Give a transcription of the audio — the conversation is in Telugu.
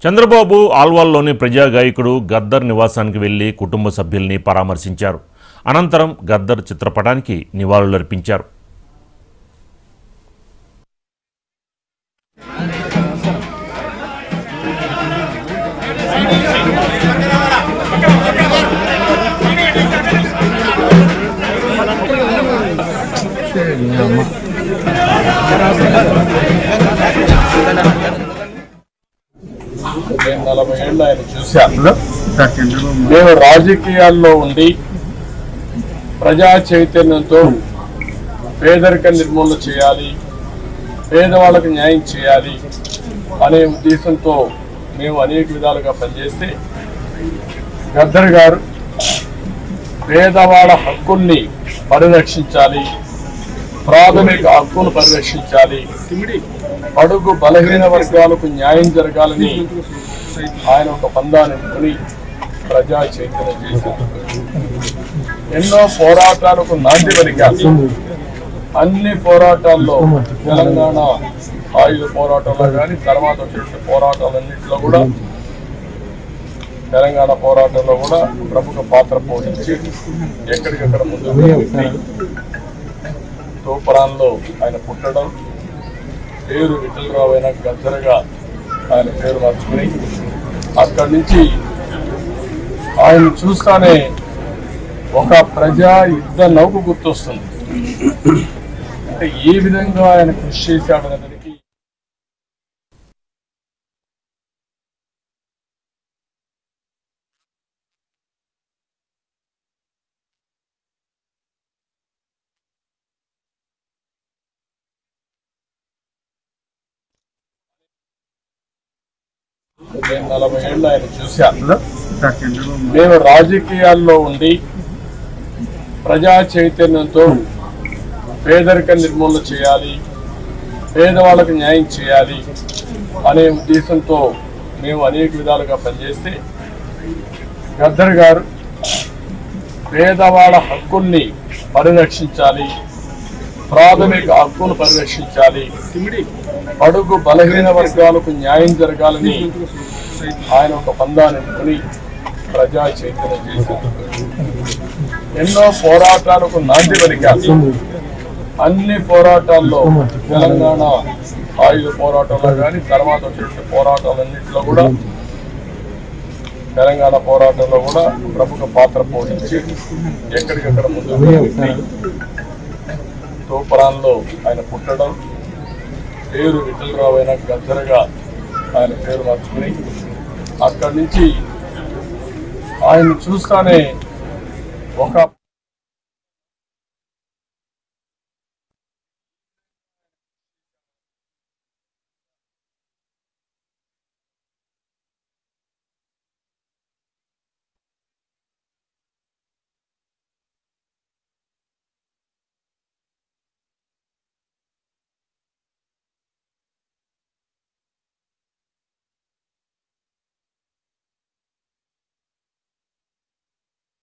చంద్రబాబు ఆల్వాల్లోని ప్రజా గాయకుడు గద్దర్ నివాసానికి వెళ్లి కుటుంబ సభ్యుల్ని పరామర్శించారు. అనంతరం గద్దర్ చిత్రపటానికి నివాళులర్పించారు. నేను 40 ఏళ్ళు ఆయన చూశాను. నేను రాజకీయాల్లో ఉండి ప్రజా చైతన్యంతో పేదరిక నిర్మూలన చేయాలి, పేదవాళ్ళకు న్యాయం చేయాలి అనే ఉద్దేశంతో మేము అనేక విధాలుగా పనిచేస్తే గద్దర్ గారు పేదవాళ్ళ హక్కుల్ని పరిరక్షించాలి, ప్రాథమిక హక్కులు పరిరక్షించాలి, అడుగు బలహీన వర్గాలకు న్యాయం జరగాలని ఆయన ఒక పందాన్ని ఎన్నుకుని ప్రజా చైతన్యం చేశారు. ఎన్నో పోరాటాలకు నాంది పలికారు. అన్ని పోరాటాల్లో తెలంగాణ ఆయుధ పోరాటంలో కానీ తర్వాత వచ్చినటువంటి పోరాటాలన్నింటిలో కూడా తెలంగాణ పోరాటంలో కూడా ప్రముఖ పాత్ర పోషించి ఎక్కడికక్కడ ముందు తూప్రాన్లో ఆయన పుట్టడం, పేరు విఠలరావు అయిన గద్దర్గా ఆయన పేరు మార్చుకుని అక్కడి నుంచి ఆయన చూస్తానే ఒక ప్రజా యుద్ధ నౌక గుర్తొస్తుంది. అంటే ఏ విధంగా ఆయన కృషి చేశాడనేదానికి నేను 40 ఏళ్ళు ఆయన చూశాను. నేను రాజకీయాల్లో ఉండి ప్రజా చైతన్యంతో పేదరిక నిర్మూలన చేయాలి, పేదవాళ్ళకు న్యాయం చేయాలి అనే ఉద్దేశంతో మేము అనేక విధాలుగా పనిచేస్తే గద్దర్ గారు పేదవాళ్ళ హక్కుల్ని పరిరక్షించాలి, ప్రాథమిక హక్కులు పరిరక్షించాలి, అడుగు బలహీన వర్గాలకు న్యాయం జరగాలని ఆయన ఒక పందాన్ని ఎన్నుకుని ప్రజా చైతన్యం చేశారు. ఎన్నో పోరాటాలకు నాంది పలికారు. అన్ని పోరాటాల్లో తెలంగాణ ఆయుధ పోరాటంలో కానీ తర్వాత వచ్చినటువంటి పోరాటాలన్నింటిలో కూడా తెలంగాణ పోరాటంలో కూడా ప్రముఖ పాత్ర పోషించి ఎక్కడికక్కడ ముందు తూప్రాన్లో ఆయన పుట్టడం, పేరు విఠలరావు అయిన గద్దర్గా ఆయన పేరు మార్చుకుని అక్కడి నుంచి ఆయన చూస్తానే ఒక